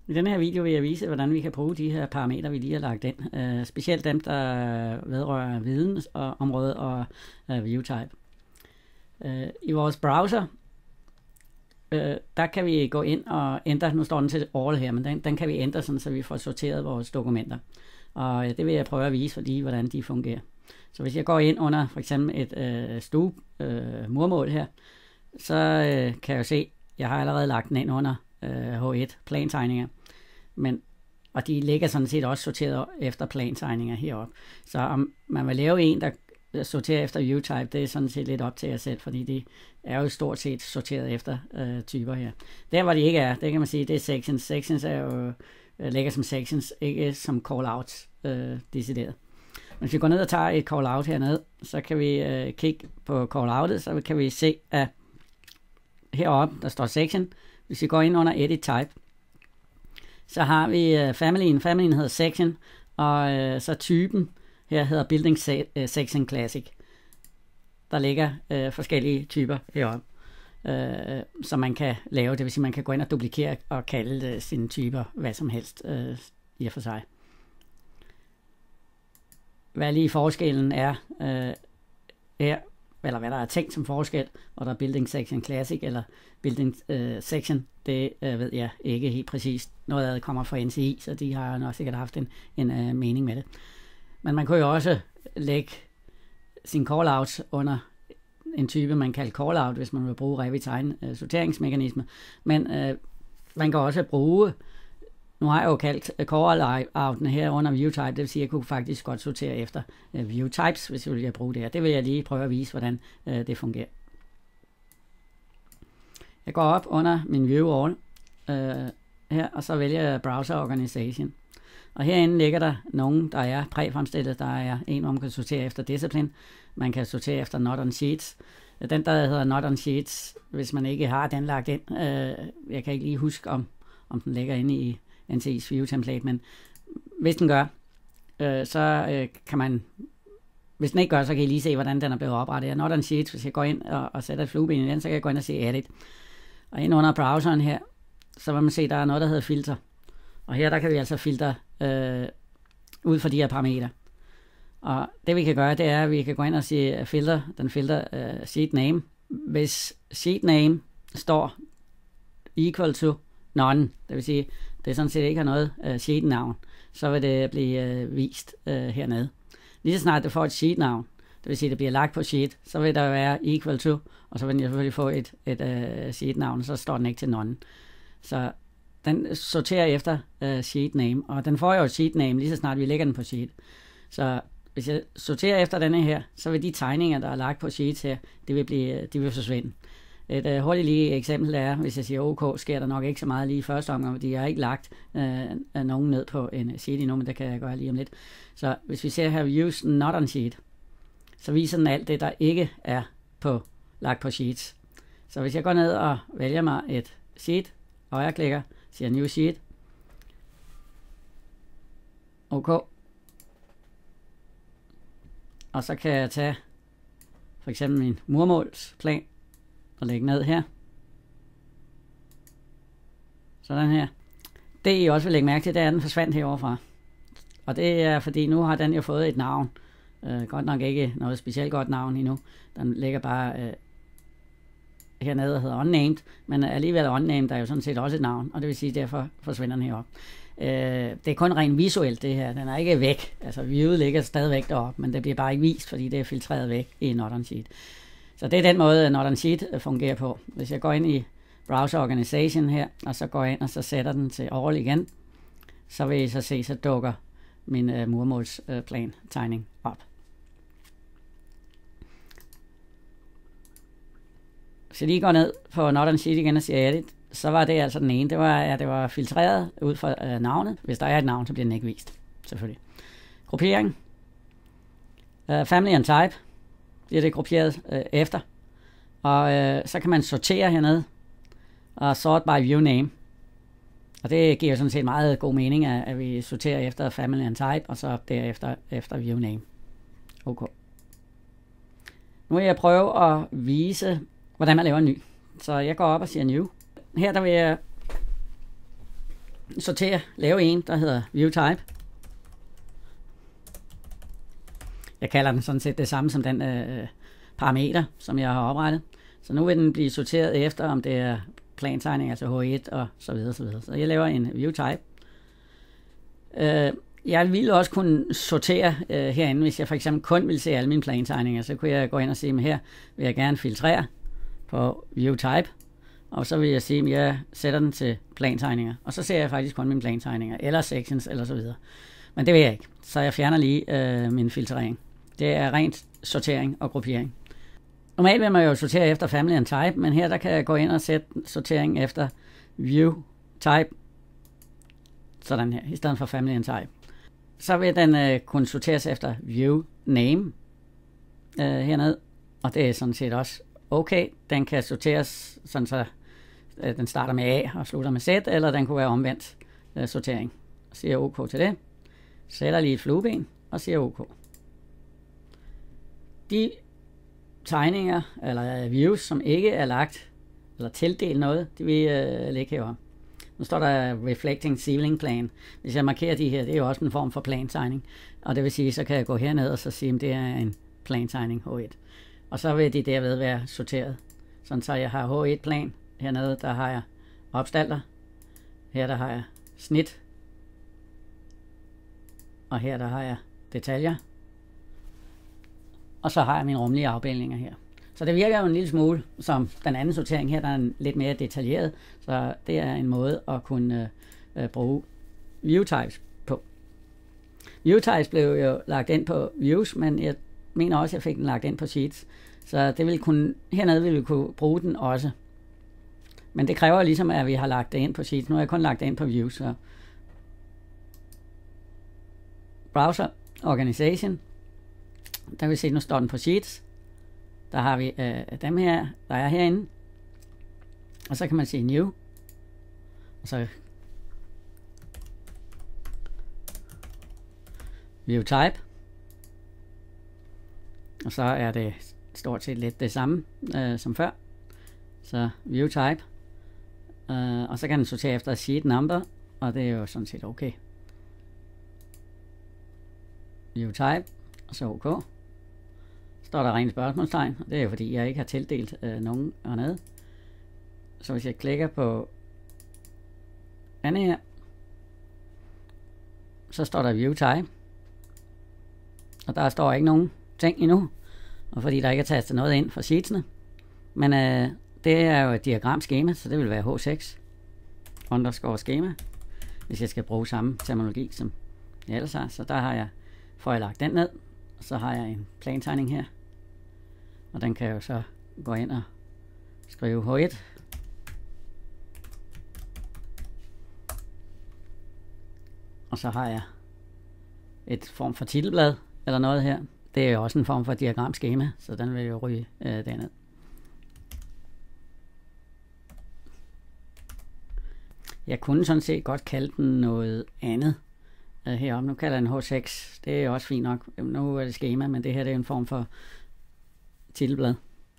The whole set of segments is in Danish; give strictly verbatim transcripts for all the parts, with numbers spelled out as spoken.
I denne her video vil jeg vise, hvordan vi kan bruge de her parametre, vi lige har lagt ind. Uh, specielt dem, der vedrører vidensområdet og uh, viewtype. Uh, I vores browser, uh, der kan vi gå ind og ændre, nu står den til all her, men den, den kan vi ændre, sådan, så vi får sorteret vores dokumenter. Og uh, det vil jeg prøve at vise for lige, hvordan de fungerer. Så hvis jeg går ind under for eksempel et uh, stue uh, murmål her, så uh, kan jeg jo se, jeg har allerede lagt den ind under uh, H et plantegninger. Men, og de ligger sådan set også sorteret efter plantegninger heroppe. Så om man vil lave en, der sorterer efter viewtype, det er sådan set lidt op til jer selv, fordi det er jo stort set sorteret efter øh, typer her. Der hvor de ikke er, det kan man sige, det er sections. Sections er jo, øh, ligger som sections, ikke som callouts øh, decideret. Men hvis vi går ned og tager et callout hernede, så kan vi øh, kigge på calloutet, så kan vi se, at heroppe, der står section. Hvis vi går ind under edit type, så har vi uh, familien. Familien hedder section, og uh, så typen her hedder building se uh, section classic. Der ligger uh, forskellige typer heroppe, uh, som man kan lave. Det vil sige, man kan gå ind og duplikere og kalde uh, sine typer hvad som helst uh, i og for sig. Hvad lige forskellen er uh, her, eller hvad der er tænkt som forskel, og der er building section classic eller building uh, section, det uh, ved jeg ikke helt præcist. Noget af det kommer fra N C I, så de har nok sikkert haft en, en uh, mening med det. Men man kunne jo også lægge sin callouts under en type, man kalder callout, hvis man vil bruge Revits egen uh, sorteringsmekanisme. Men uh, man kan også bruge, nu har jeg jo kaldt uh, calloutene her under viewtype, det vil sige, at jeg kunne faktisk godt sortere efter uh, viewtypes, hvis jeg vil bruge det her. Det vil jeg lige prøve at vise, hvordan uh, det fungerer. Jeg går op under min view all øh, her, og så vælger jeg browser organization. Og herinde ligger der nogen, der er præfremstillet. Der er en, hvor man kan sortere efter discipline. Man kan sortere efter not on sheets. Den, der hedder not on sheets, hvis man ikke har den lagt ind. Øh, jeg kan ikke lige huske, om, om den ligger inde i N C I's view template, men hvis den gør, øh, så øh, kan man... Hvis den ikke gør, så kan I lige se, hvordan den er blevet oprettet. Not on sheets, hvis jeg går ind og, og sætter et flueben i den, så kan jeg gå ind og se edit. Og ind under browseren her, så vil man se, at der er noget, der hedder filter. Og her der kan vi altså filtre øh, ud fra de her parametre. Og det vi kan gøre, det er, at vi kan gå ind og sige filter, den filter øh, sheet name. Hvis sheet name står equal to none, det vil sige, det sådan set ikke har noget øh, sheet navn, så vil det blive øh, vist øh, hernede. Lige så snart det får et sheet navn, det vil sige, at det bliver lagt på sheet, så vil der være equal to, og så vil den selvfølgelig få et, et uh, sheet navn, så står den ikke til none. Så den sorterer efter uh, sheet name, og den får jo et sheet name, lige så snart vi lægger den på sheet. Så hvis jeg sorterer efter denne her, så vil de tegninger, der er lagt på sheets her, det vil, blive, de vil forsvinde. Et uh, hurtigt lige eksempel er, hvis jeg siger OK, sker der nok ikke så meget lige i første omgang, fordi jeg har ikke lagt uh, nogen ned på en sheet endnu, men det kan jeg gøre lige om lidt. Så hvis vi ser her, views not on sheet, så viser den alt det, der ikke er på, lagt på sheets. Så hvis jeg går ned og vælger mig et sheet, og jeg klikker, siger new sheet, OK, og så kan jeg tage for eksempel min murmålsplan og lægge ned her. Sådan her. Det I også vil lægge mærke til, det er, at den forsvandt heroverfra. Og det er fordi, nu har den jo fået et navn. Uh, godt nok ikke noget specielt godt navn endnu. Den ligger bare uh, hernede og hedder unnamed, men alligevel unnamed er jo sådan set også et navn, og det vil sige, derfor forsvinder den herop. Uh, det er kun rent visuelt det her, den er ikke væk. Altså viewet ligger stadigvæk deroppe, men det bliver bare ikke vist, fordi det er filtreret væk i not on sheet. Så det er den måde, not on sheet fungerer på. Hvis jeg går ind i browser organization her, og så går jeg ind og så sætter den til all igen, så vil I så se, så dukker min uh, murmålsplan uh, tegning op. Hvis jeg lige går ned på not on sheet igen og siger edit, så var det altså den ene. Det var, at det var filtreret ud fra uh, navnet. Hvis der er et navn, så bliver den ikke vist. Selvfølgelig. Gruppering. Uh, family and type. Det er det grupperet uh, efter. Og uh, så kan man sortere hernede. Og sort by view name. Og det giver sådan set meget god mening, at, at vi sorterer efter family and type, og så derefter efter view name. Okay. Nu vil jeg prøve at vise, hvordan man laver en ny. Så jeg går op og siger new. Her der vil jeg sortere, lave en, der hedder view type. Jeg kalder den sådan set det samme som den øh, parameter, som jeg har oprettet. Så nu vil den blive sorteret efter, om det er plantegning, altså H et og så videre, så videre. Så jeg laver en view type. Øh, jeg ville også kunne sortere øh, herinde, hvis jeg for eksempel kun ville se alle mine plantegninger. Så kunne jeg gå ind og sige, at her vil jeg gerne filtrere på view type. Og så vil jeg sige, at jeg sætter den til plantegninger. Og så ser jeg faktisk kun mine plantegninger, eller sections, eller så videre. Men det vil jeg ikke. Så jeg fjerner lige øh, min filtrering. Det er rent sortering og gruppering. Normalt vil man jo sortere efter family and type, men her der kan jeg gå ind og sætte sortering efter view type. Sådan her, i stedet for family and type. Så vil den øh, kunne sorteres efter view name øh, hernede. Og det er sådan set også okay. Den kan sorteres sådan så øh, den starter med A og slutter med Z, eller den kunne være omvendt øh, sortering. Siger OK til det. Sætter lige et flueben og siger OK. De tegninger eller views, som ikke er lagt eller tildelt noget, de vil øh, ligge herovre. Nu står der Reflecting Ceiling Plan. Hvis jeg markerer de her, det er jo også en form for plantegning. Og det vil sige, så kan jeg gå herned og så sige, at det er en plantegning H et. Og så vil de derved være sorteret. Sådan så jeg har H et plan. Hernede, der har jeg opstalter. Her der har jeg snit. Og her der har jeg detaljer. Og så har jeg mine rumlige afbildninger her. Så det virker jo en lille smule som den anden sortering her, der er lidt mere detaljeret. Så det er en måde at kunne øh, bruge view types på. View types blev jo lagt ind på views, men jeg mener også, at jeg fik den lagt ind på sheets. Så det vil kunne, hernede vil vi kunne bruge den også. Men det kræver ligesom, at vi har lagt det ind på sheets. Nu har jeg kun lagt det ind på views. Så. Browser Organization. Der vil se, nu står den på sheets. Der har vi øh, dem her, der er herinde. Og så kan man sige new. Og så view type. Og så er det stort set lidt det samme øh, som før. Så view type. Øh, og så kan den sortere efter sheet number. Og det er jo sådan set okay. View type. Og så OK. Står der rent spørgsmålstegn, og det er jo fordi, jeg ikke har tildelt øh, nogen hernede. Så hvis jeg klikker på andet her, så står der view type. Og der står ikke nogen ting endnu, og fordi der ikke er tastet noget ind for sheetsene. Men øh, det er jo et diagramskema, så det vil være H seks underscore skema, hvis jeg skal bruge samme terminologi som jeg ellers har. Så der har jeg, får jeg lagt den ned, og så har jeg en plantegning her. Og den kan jeg jo så gå ind og skrive H et. Og så har jeg et form for titelblad eller noget her. Det er jo også en form for diagramskema, så den vil jo ryge øh, derned. Jeg kunne sådan set godt kalde den noget andet øh, herom. Nu kalder jeg den H seks. Det er også fint nok. Nu er det skema, men det her det er en form for titelblad.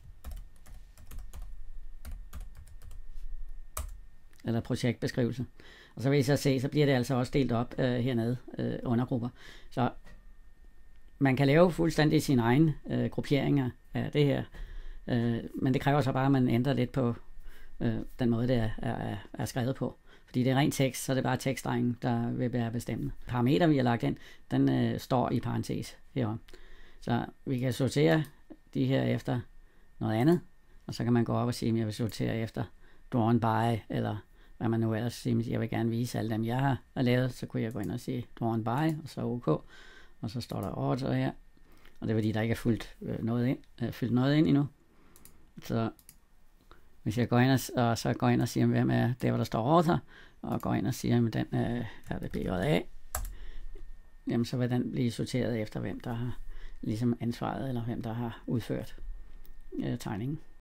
Eller projektbeskrivelse. Og så vil I så se, så bliver det altså også delt op øh, hernede, øh, undergrupper. Så man kan lave fuldstændig sine egne øh, grupperinger af det her. Øh, men det kræver så bare, at man ændrer lidt på øh, den måde, det er, er, er skrevet på. Fordi det er ren tekst, så er det bare tekststrengen, der vil være bestemmende. Parameter, vi har lagt ind, den øh, står i parentes herom. Så vi kan sortere de her efter noget andet, og så kan man gå op og sige, at jeg vil sortere efter drawn by, eller hvad man nu ellers siger, jeg vil gerne vise alle dem, jeg har lavet, så kunne jeg gå ind og sige drawn by, og så OK, og så står der order her, og det er fordi, der ikke er fyldt noget ind, øh, fyldt noget ind endnu. Så hvis jeg går ind og, og så går ind og siger, hvem er det, hvor der står order, og går ind og siger, at den øh, er det B J A, jamen så vil den blive sorteret efter, hvem der har ligesom ansvaret, eller hvem der har udført øh, tegningen.